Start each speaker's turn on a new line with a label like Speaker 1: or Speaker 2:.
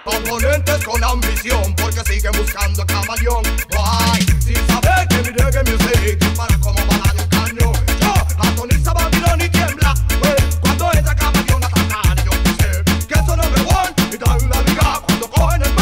Speaker 1: Oponentes con ambición, porque siguen buscando a Camaleón. Ay, si sabes que mi reggae music dispara como bala de un cañón. Yo atoniza Babilón y tiembla cuando entra Camaleón a atacar. Yo sé que eso no me one y dan la liga cuando cogen el